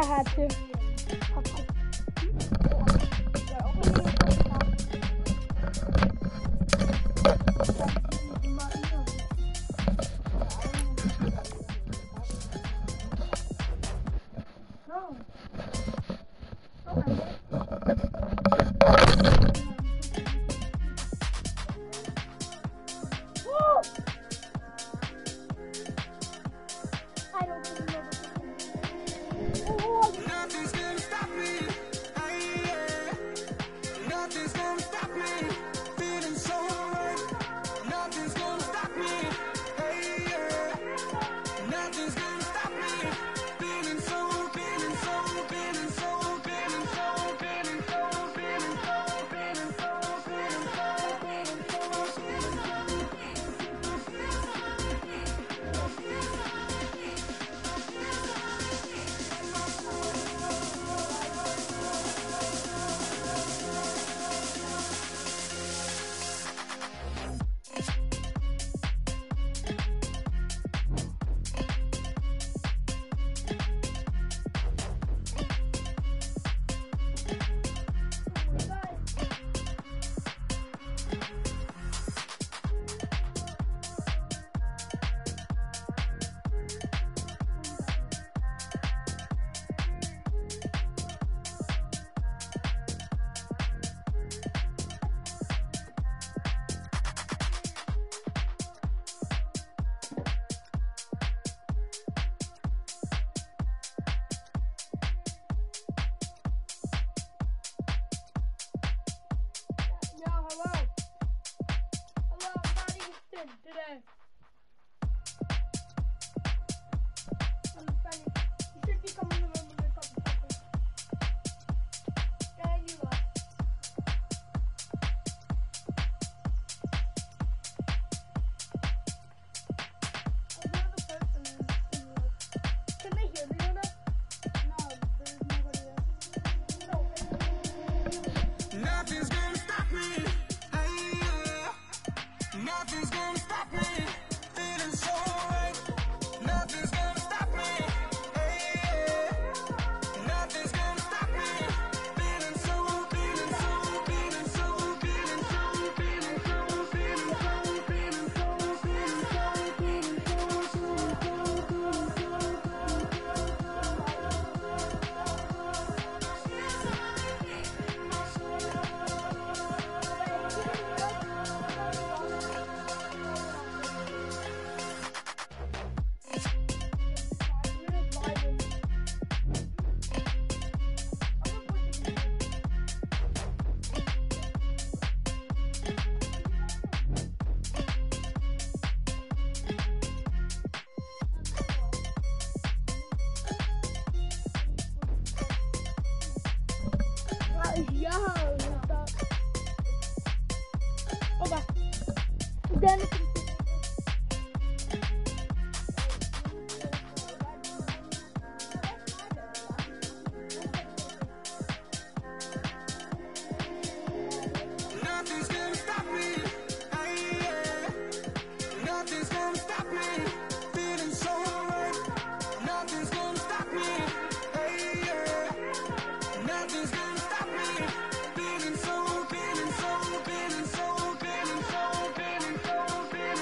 I had to. Today. You should be coming in the room with a cup of chocolate. And you left. Another person is in the room. Can they hear me or not? No, there's nobody there. No. Nothing's gonna stop me. Nothing's gonna stop me, feeling so right. Nothing's gonna stop me, hey, yeah. Nothing's gonna stop me, feeling so, feeling so, feeling so, feeling so, feeling so, feeling so, feeling so, feeling so, feeling Yo, what's up? Oh, bye. Then Nothing's gonna stop me, hey, yeah. Nothing's gonna stop me, feeling so right. Nothing's gonna stop me, hey, yeah. Nothing's gonna stop me, feeling so, feeling so, feeling so, feeling so, feeling so, feeling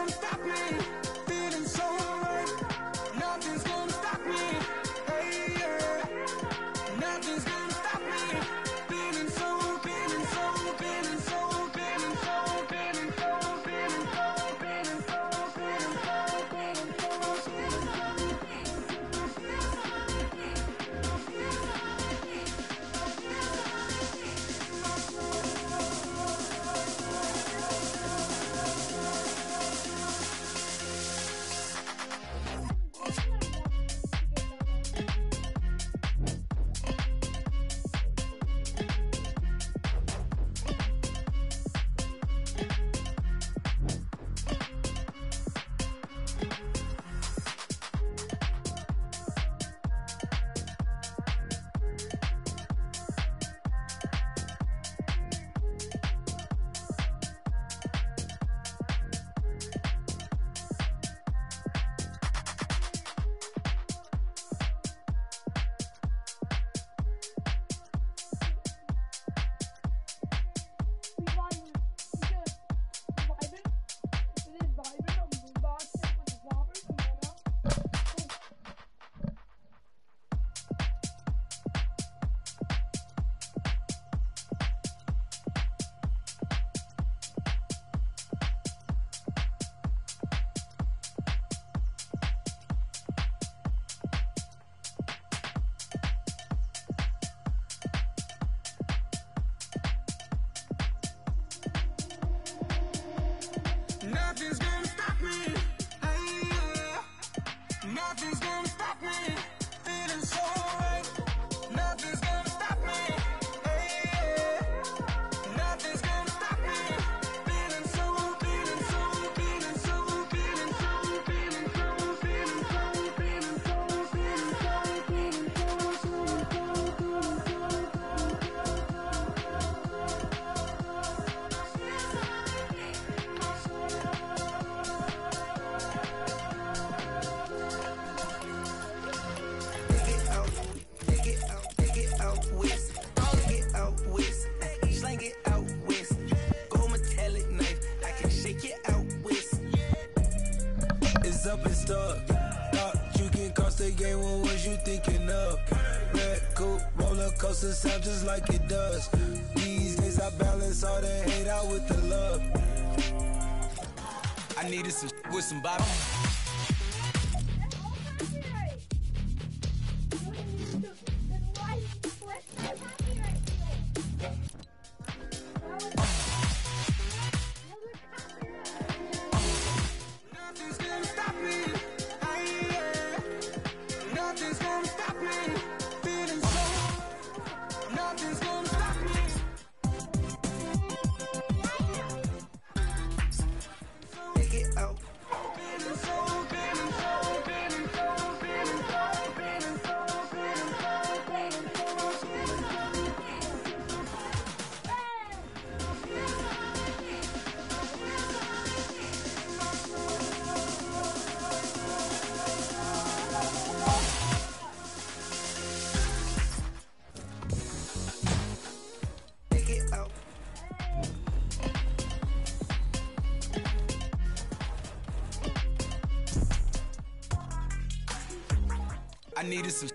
gonna stop me. Feeling so right. Nothing's gonna stop me. Hey, yeah. Nothing's gonna stop me. Feeling so, feeling so, feeling so, feeling so, feeling so, feeling so, feeling so, feeling so, feeling so, feeling Nothing's gonna stop me. Hey, yeah. Nothing's gonna stop me. Feeling so right. Nothing's gonna stop me. Hey, yeah. Nothing's gonna stop me. Feeling so, feeling so, feeling so, feeling so, feeling so, feeling so, feeling so, feeling so, feeling Slang it out west. Gold metallic knife, I can shake it out west. It's up and stuck. Thought you can cross the game, what was you thinking of? Red coupe, roller coaster sound just like it does. These days I balance all the hate out with the love. I needed some with some bottom. Nothing's gonna stop me. Hey, yeah. Nothing's gonna stop me. Feeling so. Nothing's gonna stop me. Take it out. Feeling so, feeling so, feeling so, feeling so, feeling so, feeling so, feeling so, feeling so. Take it out. I needed some.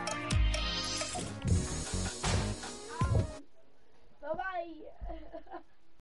Bye bye.